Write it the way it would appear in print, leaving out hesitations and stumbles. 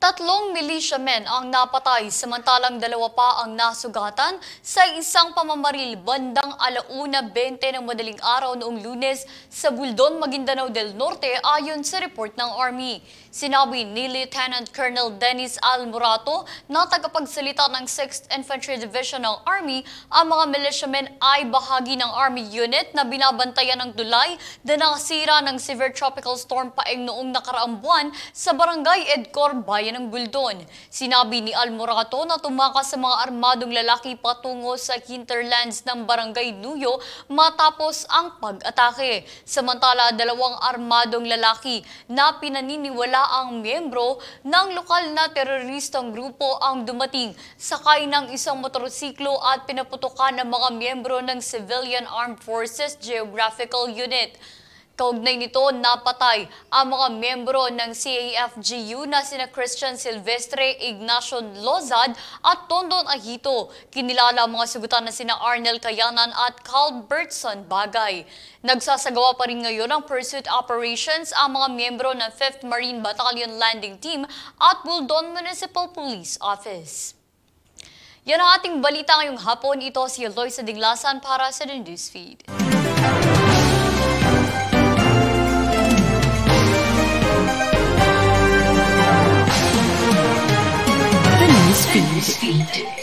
Tatlong militiamen ang napatay samantalang dalawa pa ang nasugatan sa isang pamamaril bandang 1:20 ng madaling araw noong Lunes sa Buldon, Maguindanao del Norte ayon sa report ng Army. Sinabi ni Lieutenant Colonel Dennis Almorato na tagapagsalita ng 6th Infantry Division ng Army, ang mga militiamen ay bahagi ng Army unit na binabantayan ng tulay na nakasira ng severe tropical storm Paeng noong nakaraang buwan sa Barangay Edcor, Bayan ng Buldon. Sinabi ni Almorato na tumakas sa mga armadong lalaki patungo sa hinterlands ng Barangay Nuyo matapos ang pag-atake. Samantala, dalawang armadong lalaki na pinaniniwala ang miyembro ng lokal na teroristang grupo ang dumating sakay ng isang motorsiklo at pinaputukan ng mga miyembro ng Civilian Armed Forces Geographical Unit. Kaugnay nito, napatay ang mga miyembro ng CAFGU na sina Christian Silvestre, Ignacio Lozad at Tondon Ahito. Kinilala ang mga sugutan na sina Arnel Kayanan at Calbertson Bagay. Nagsasagawa pa rin ngayon ng pursuit operations ang mga miyembro ng 5th Marine Battalion Landing Team at Buldon Municipal Police Office. Yan ang ating balita ngayong hapon. Ito si Eloisa Dinglasan para sa The Newsfeed. Newsfeed.